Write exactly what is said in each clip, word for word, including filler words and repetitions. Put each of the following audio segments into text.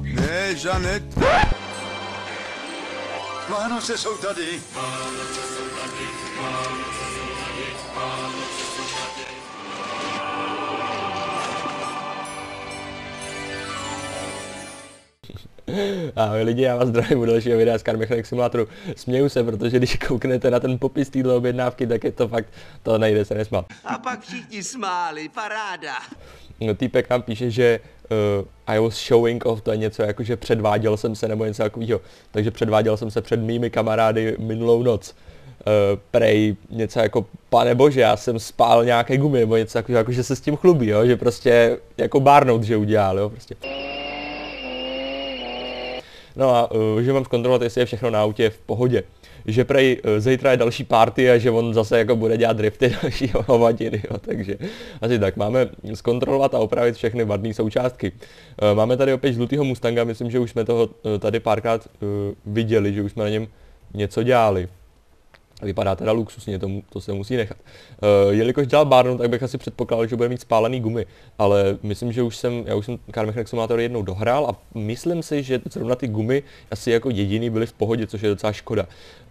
Ne, Žanet. Vánoce jsou tady. Ahoj lidi, já vás zdravím u dalšího videa z Car Mechanic Simulatoru. Směju se, protože když kouknete na ten popis téhle objednávky, tak je to fakt, to nejde se nesmát. A pak všichni smáli, paráda. No, týpek nám píše, že uh, I was showing off, to je něco jako, že předváděl jsem se nebo něco takového. Takže předváděl jsem se před mými kamarády minulou noc. Uh, prej něco jako, pane bože, já jsem spál nějaké gumy nebo něco takového, jako že se s tím chlubí, jo? Že prostě jako bárnout, že udělal, jo, prostě. No a uh, že mám zkontrolovat, jestli je všechno na autě v pohodě. Že prej uh, zítra je další party a že on zase jako bude dělat drifty další hovadiny, jo, takže asi tak. Máme zkontrolovat a opravit všechny vadné součástky. Uh, máme tady opět žlutýho Mustanga, myslím, že už jsme toho uh, tady párkrát uh, viděli, že už jsme na něm něco dělali. Vypadá teda luxusně, to, to se musí nechat. Uh, jelikož dělal bárnu, tak bych asi předpokládal, že bude mít spálený gumy, ale myslím, že už jsem, já už jsem Car Mechanic Simulator jednou dohrál a myslím si, že zrovna ty gumy asi jako jediný byly v pohodě, což je docela škoda.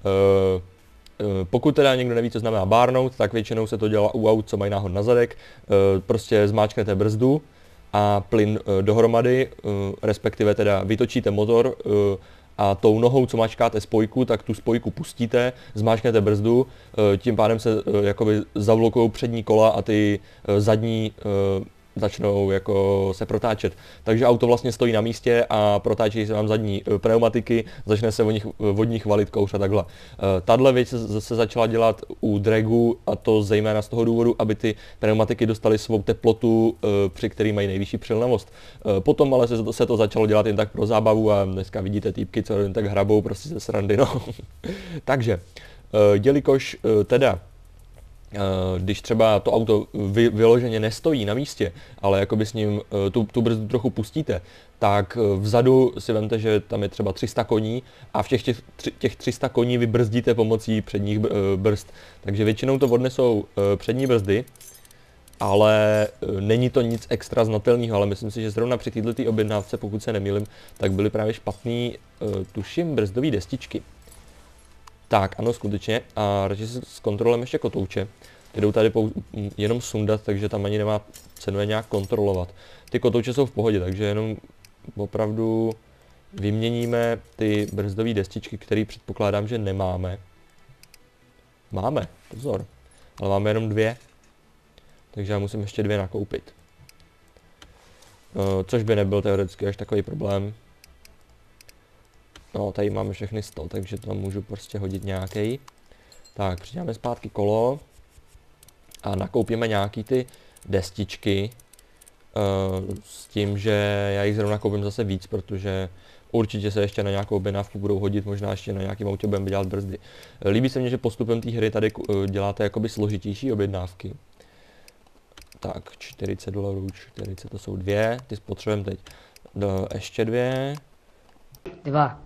Uh, uh, pokud teda někdo neví, co znamená bárnout, tak většinou se to dělá u aut, co mají náhod na zadek, uh, prostě zmáčknete brzdu a plyn uh, dohromady, uh, respektive teda vytočíte motor, uh, a tou nohou, co mačkáte spojku, tak tu spojku pustíte, zmáčknete brzdu, tím pádem se jakoby zavlokují přední kola a ty zadní začnou jako se protáčet. Takže auto vlastně stojí na místě a protáčí se vám zadní pneumatiky, začne se od nich, od nich valit kouř a takhle. Tahle věc se začala dělat u dragu a to zejména z toho důvodu, aby ty pneumatiky dostaly svou teplotu, při který mají nejvyšší přilnavost. Potom ale se to, se to začalo dělat jen tak pro zábavu a dneska vidíte týpky, co jen tak hrabou prostě ze srandy, no. Takže, jelikož teda když třeba to auto vy, vyloženě nestojí na místě, ale jakoby s ním tu, tu brzdu trochu pustíte, tak vzadu si vemte, že tam je třeba tři sta koní a v těch, těch, těch tři sta koní vy brzdíte pomocí předních brzd. Takže většinou to odnesou přední brzdy, ale není to nic extra znatelného, ale myslím si, že zrovna při této objednávce, pokud se nemýlím, tak byly právě špatný, tuším, brzdové destičky. Tak, ano, skutečně. A radši si zkontrolujeme ještě kotouče. Ty jdou tady jenom sundat, takže tam ani nemá cenu je nějak kontrolovat. Ty kotouče jsou v pohodě, takže jenom opravdu vyměníme ty brzdové destičky, které předpokládám, že nemáme. Máme, pozor. Ale máme jenom dvě. Takže já musím ještě dvě nakoupit. Což by nebyl teoreticky až takový problém. No, tady máme všechny sto, takže tam můžu prostě hodit nějaký. Tak, přidáme zpátky kolo a nakoupíme nějaký ty destičky uh, s tím, že já jich zrovna koupím zase víc, protože určitě se ještě na nějakou objednávku budou hodit, možná ještě na nějakým autě budeme dělat brzdy. Líbí se mně, že postupem té hry tady uh, děláte jakoby složitější objednávky. Tak, čtyřicet dolarů, čtyřicet, to jsou dvě, ty spotřebujeme teď. Do, ještě dvě. Dva.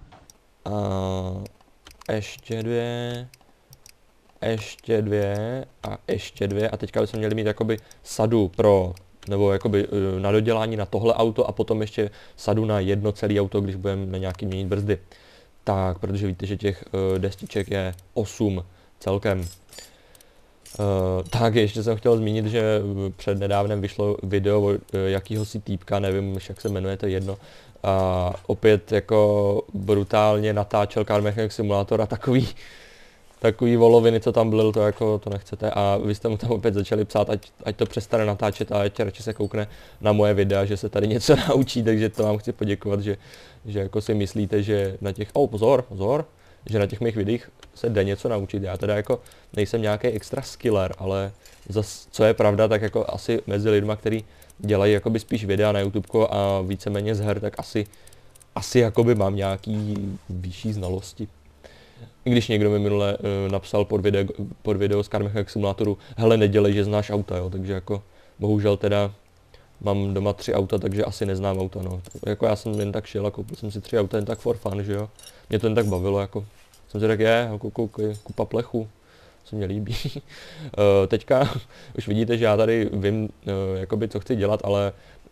A ještě dvě, ještě dvě a ještě dvě a teďka bychom měli mít jakoby sadu pro, nebo jakoby na dodělání na tohle auto a potom ještě sadu na jedno celé auto, když budeme na nějaký měnit brzdy. Tak, protože víte, že těch uh, destiček je osm celkem. Uh, tak ještě jsem chtěl zmínit, že před nedávnem vyšlo video uh, jakýhosi týpka, nevím, jak se jmenuje, to je jedno. A opět jako brutálně natáčel Car Mechanic Simulator a takový, takový voloviny, co tam byl, to jako to nechcete. A vy jste mu tam opět začali psát, ať, ať to přestane natáčet a ať radši se koukne na moje videa, že se tady něco naučí, takže to vám chci poděkovat, že, že jako si myslíte, že na těch, oh pozor, pozor, že na těch mých videích se jde něco naučit. Já teda jako nejsem nějaký extra skiller, ale zas, co je pravda, tak jako asi mezi lidma, který dělají jakoby spíš videa na YouTube a víceméně z her, tak asi, asi jakoby mám nějaký vyšší znalosti. I když někdo mi minule uh, napsal pod video, pod video z Car Mechanic Simulatoru, hele, nedělej, že znáš auta, jo, takže jako bohužel teda mám doma tři auta, takže asi neznám auta, no. Jako já jsem jen tak šel a koupil jsem si tři auta jen tak for fun, že jo. Mě to jen tak bavilo, jako. Jsem si řekl, je, koukej, kupa plechu. Se mě líbí. uh, teďka už vidíte, že já tady vím, uh, jakoby, co chci dělat, ale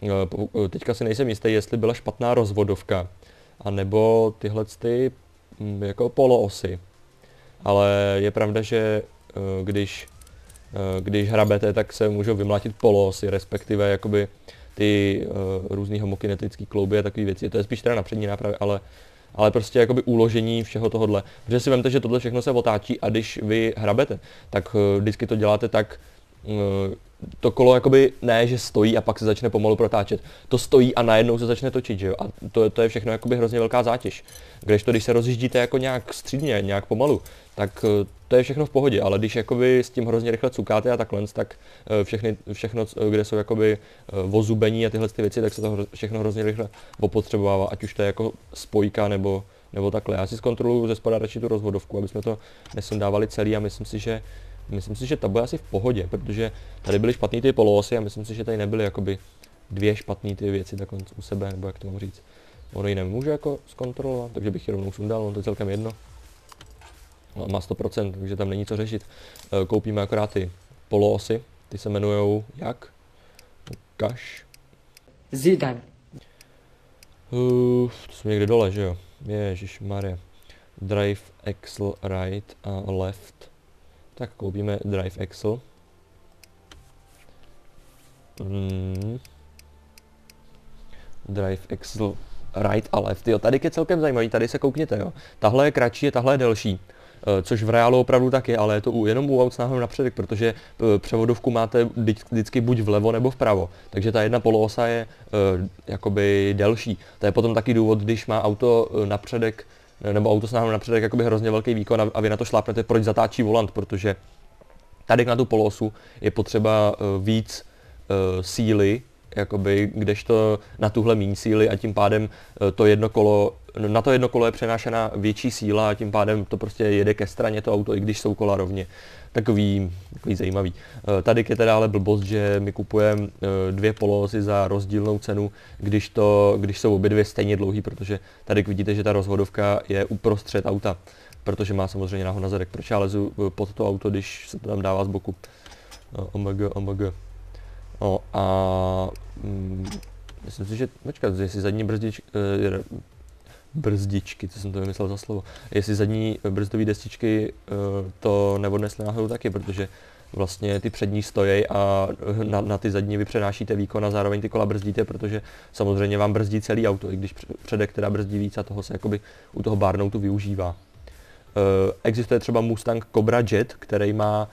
teďka si nejsem jistý, jestli byla špatná rozvodovka, anebo tyhle ty jako poloosy. Ale je pravda, že když, když hrabete, tak se můžou vymlátit poloosy, respektive jakoby ty různý homokinetický klouby a takové věci. To je spíš teda na přední nápravě, ale, ale prostě jakoby uložení všeho tohohle. Protože si vemte, že tohle všechno se otáčí a když vy hrabete, tak vždycky to děláte tak, to kolo jakoby ne, že stojí a pak se začne pomalu protáčet. To stojí a najednou se začne točit, že jo? A to, to je všechno jakoby hrozně velká zátěž. Kdežto, když se rozjíždíte jako nějak střídně, nějak pomalu, tak to je všechno v pohodě, ale když jakoby s tím hrozně rychle cukáte a takhle, tak všechny, všechno, kde jsou jakoby vozubení a tyhle ty věci, tak se to všechno hrozně rychle opotřebovává, ať už to je jako spojka nebo, nebo takhle. Já si zkontroluji ze spoda radši tu rozvodovku, aby jsme to nesundávali celý a myslím si, že Myslím si, že ta bude asi v pohodě, protože tady byly špatný ty poloosy a myslím si, že tady nebyly jakoby dvě špatné ty věci takhle u sebe, nebo jak to mám říct. Ono ji nemůže jako zkontrolovat, takže bych ji rovnou sundal, ono to je celkem jedno. No, má sto procent, takže tam není co řešit. Koupíme akorát ty poloosy, ty se jmenujou jak? Ukaž. Süden. Uh, to jsme někde dole, že jo? Ježišmarja. Drive, axle, right a left. Tak koupíme Drive Axle. Hmm. Drive Axle right a left. Jo, tady je celkem zajímavý, tady se koukněte, jo. Tahle je kratší a tahle je delší. Což v reálu opravdu tak je, ale je to u, jenom u aut s náhodou napředek, protože převodovku máte vždycky buď vlevo nebo vpravo. Takže ta jedna poloosa je uh, jakoby delší. To je potom taky důvod, když má auto napředek nebo auto s náhodou napředek jakoby hrozně velký výkon a, a vy na to šlápnete, proč zatáčí volant, protože tady na tu poloosu je potřeba uh, víc uh, síly, jakoby, kdežto na tuhle míň síly a tím pádem uh, to jedno kolo, na to jedno kolo je přenášena větší síla a tím pádem to prostě jede ke straně to auto, i když jsou kola rovně. Takový, takový zajímavý. Uh, tady je teda ale blbost, že my kupujeme uh, dvě poloosy za rozdílnou cenu, když, to, když jsou obě dvě stejně dlouhý, protože tady vidíte, že ta rozvodovka je uprostřed auta, protože má samozřejmě náhod na zadek. Proč já lezu pod to auto, když se to tam dává z boku? Uh, omg, omg. No a mm, myslím si, že, počkat, jestli zadní brzdičky, uh, brzdičky, co jsem to vymyslel za slovo, jestli zadní brzdové destičky uh, to neodnesly náhodou taky, protože vlastně ty přední stojí a na, na ty zadní vy přenášíte výkon a zároveň ty kola brzdíte, protože samozřejmě vám brzdí celý auto, i když předek teda brzdí víc a toho se jakoby u toho barnoutu využívá. Uh, existuje třeba Mustang Cobra Jet, který má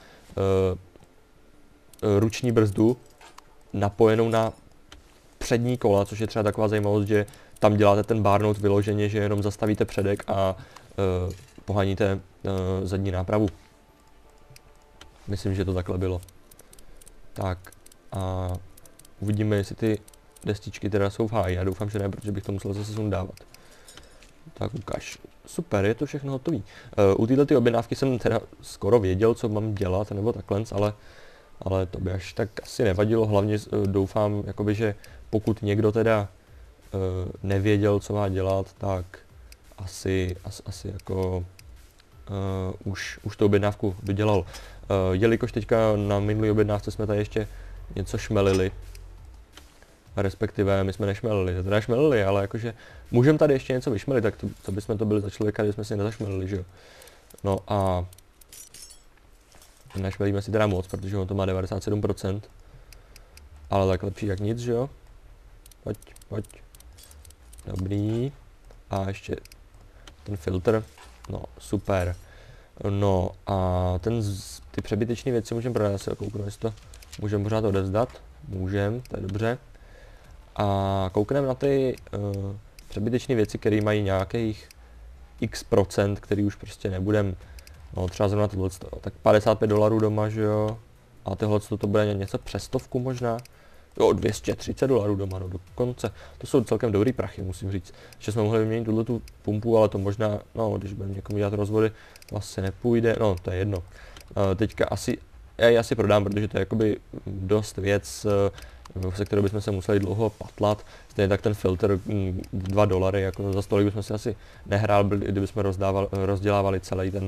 uh, ruční brzdu napojenou na přední kola, což je třeba taková zajímavost, že tam děláte ten barnout vyloženě, že jenom zastavíte předek a uh, poháníte uh, zadní nápravu. Myslím, že to takhle bylo. Tak a uvidíme, jestli ty destičky teda jsou v háji. Já doufám, že ne, protože bych to musel zase sundávat. Tak ukáž. Super, je to všechno hotový. Uh, u této objednávky jsem teda skoro věděl, co mám dělat, nebo takhle, ale, ale to by až tak asi nevadilo. Hlavně uh, doufám, jakoby, že pokud někdo teda uh, nevěděl, co má dělat, tak asi, asi, asi jako uh, už, už tu objednávku dodělal. Uh, jelikož teďka na minulý objednávce jsme tady ještě něco šmelili, respektive my jsme nešmelili, teda šmelili, ale jakože můžeme tady ještě něco vyšmelit, tak to, co bychom to byli za člověka, když jsme si nezašmelili, že jo. No a nešmelíme si teda moc, protože on to má devadesát sedm procent, ale tak lepší jak nic, že jo. Pojď, pojď. Dobrý. A ještě ten filtr, no super. No a ten, ty přebytečné věci můžeme prodat, já se kouknu, jestli to můžeme pořád odevzdat. Můžeme, to je dobře. A koukneme na ty uh, přebytečné věci, které mají nějakých x procent, který už prostě nebudem, no třeba zrovna tohle, tak padesát pět dolarů doma, že jo. A tohle to bude něco přes stovku možná. Jo, dvě stě třicet dolarů doma, no dokonce. To jsou celkem dobrý prachy, musím říct. Že jsme mohli vyměnit tuhle tu pumpu, ale to možná, no, když budeme někomu dělat rozvody, to asi nepůjde, no, to je jedno. Uh, teďka asi, já ji asi prodám, protože to je jakoby dost věc, uh, se kterou bychom se museli dlouho patlat. Stejně tak ten filtr, dva dolary, jako za stolik bychom si asi nehrál, kdybychom rozdělávali celý ten,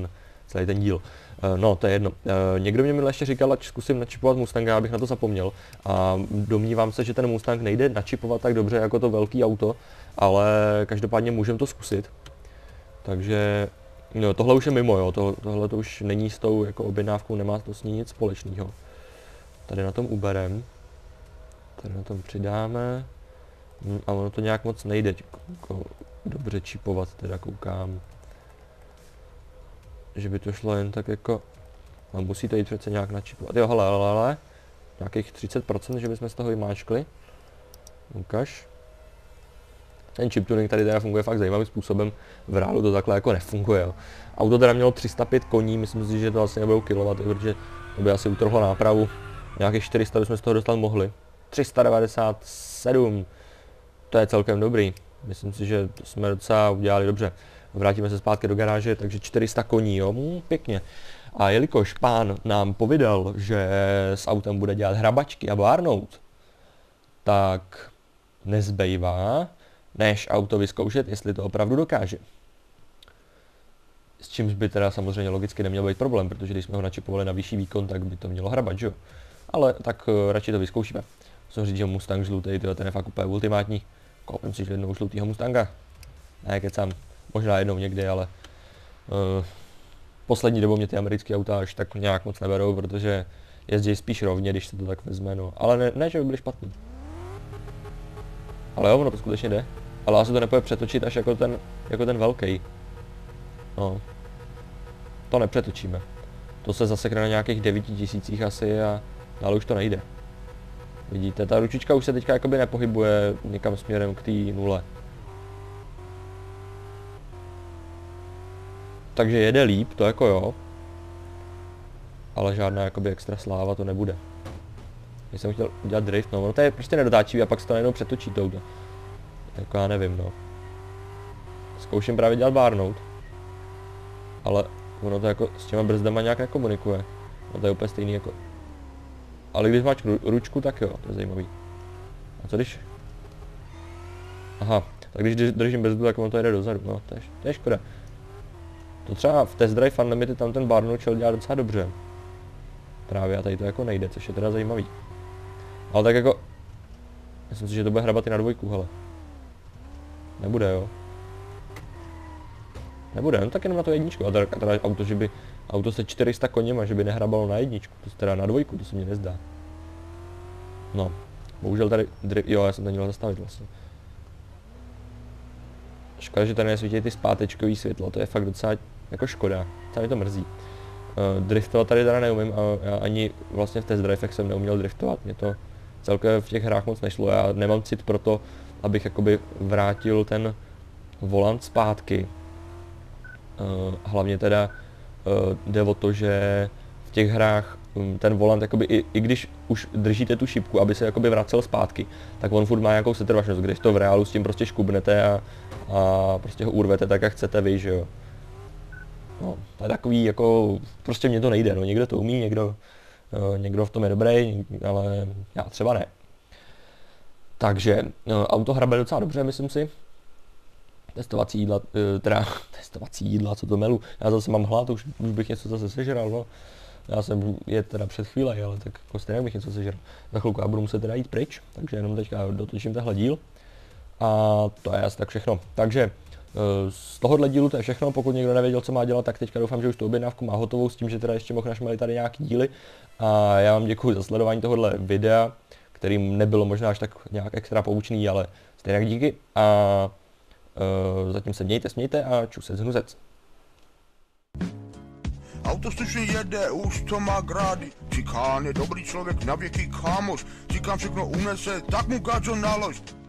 celý ten díl. No, to je jedno. Někdo mě mi ještě říkal, ať zkusím načipovat Mustanga, abych na to zapomněl. A domnívám se, že ten Mustang nejde načipovat tak dobře jako to velký auto, ale každopádně můžeme to zkusit. Takže no, tohle už je mimo, jo. To, tohle to už není s tou jako objednávkou, nemá to s ní nic společného. Tady na tom uberem. Tady na tom přidáme. A ono to nějak moc nejde jako dobře čipovat, teda koukám. Že by to šlo jen tak jako... A musí to jít přece nějak načipovat. Jo, hele, hele, hele. Nějakých třicet procent, že bychom z toho vymáčkli. Ukaž. Ten chip tuning tady teda funguje fakt zajímavým způsobem. V reálu to takhle jako nefunguje, jo. Auto teda mělo tři sta pět koní, myslím si, že to asi nebudou kilowatty, protože to by asi utrhlo nápravu. Nějakých čtyři sta bychom z toho dostat mohli. tři sta devadesát sedm. To je celkem dobrý. Myslím si, že to jsme docela udělali dobře. Vrátíme se zpátky do garáže, takže čtyři sta koní, jo, mm, pěkně. A jelikož pán nám povídal, že s autem bude dělat hrabačky a bárnout, tak nezbývá, než auto vyzkoušet, jestli to opravdu dokáže. S čímž by teda samozřejmě logicky neměl být problém, protože když jsme ho načipovali na vyšší výkon, tak by to mělo hrabat, že jo. Ale tak uh, radši to vyzkoušíme. Musím říct, že Mustang žlutý, tyjo, ten je fakt úplně ultimátní. Koupím si jednou žlutýho Mustanga. Ne, kecám. Možná jednou někdy, ale uh, poslední dobou mě ty americké auta až tak nějak moc neberou, protože jezdí spíš rovně, když se to tak vezme, no. Ale ne, ne že by byly špatný. Ale jo, ono to skutečně jde. Ale asi to nepůjde přetočit až jako ten, jako ten velký. No. To nepřetočíme. To se zasekne na nějakých devíti tisících asi a ale už to nejde. Vidíte, ta ručička už se teďka jakoby nepohybuje někam směrem k té nule. Takže jede líp, to jako jo. Ale žádná jakoby extra sláva to nebude. Když jsem chtěl udělat drift, no ono to je prostě nedotáčivý a pak se to najednou přetočí touto. Jako já nevím, no. Zkouším právě dělat bárnout. Ale ono to jako s těma brzdama nějak nekomunikuje. No to je úplně stejný jako... Ale když máš ručku, tak jo, to je zajímavý. A co když... Aha, tak když držím brzdu, tak ono to jede dozadu, no to je, to je škoda. To třeba v Test Drive Unlimited tam ten bárnout šel dělat docela dobře. Právě a tady to jako nejde, což je teda zajímavý. Ale tak jako... Myslím si, že to bude hrabat i na dvojku, hele. Nebude, jo. Nebude, no tak jenom na to jedničku. A teda, teda auto, že by... Auto se čtyři sta koněma, že by nehrabalo na jedničku. To teda na dvojku, to se mně nezdá. No. Bohužel tady... Dri... Jo, já jsem to měl zastavit vlastně. Škoda, že tady nesvítí ty zpátečkový světlo, to je fakt docela jako škoda. Docela mi to mrzí. Uh, driftovat tady teda neumím a já ani vlastně v test drivech jsem neuměl driftovat. Mě to celkově v těch hrách moc nešlo. Já nemám cit pro to, abych jakoby vrátil ten volant zpátky. Uh, hlavně teda uh, jde o to, že v těch hrách um, ten volant jakoby i, i když už držíte tu šipku, aby se jakoby vracel zpátky, tak on furt má nějakou setrvačnost, když to v reálu s tím prostě škubnete a, a prostě ho urvete tak, jak chcete vy, že jo. No, to je takový jako, prostě mně to nejde, no, někdo to umí, někdo, uh, někdo v tom je dobrý, ale já třeba ne. Takže uh, auto hrabe docela dobře, myslím si. Testovací jídla, uh, teda testovací jídla, co to melu, já zase mám hlad, už, už bych něco zase sežral, no. Já jsem je teda před chvílí, ale tak jako stejně bych něco sežral. Za chvilku já budu muset teda jít pryč, takže jenom teďka dotočím tenhle díl. A to je asi tak všechno. Takže z tohohle dílu to je všechno, pokud někdo nevěděl, co má dělat, tak teďka doufám, že už tu objednávku má hotovou s tím, že teda ještě mohl našmelit tady nějaký díly. A já vám děkuji za sledování tohohle videa, kterým nebylo možná až tak nějak extra poučný, ale stejně díky. A uh, zatím se mějte, smějte a čusec hnuzec. Auto slušně jede, už to má grády. Cikán je dobrý člověk, na věky kámoš. Cikán všechno unese, tak mu gáčo nalož.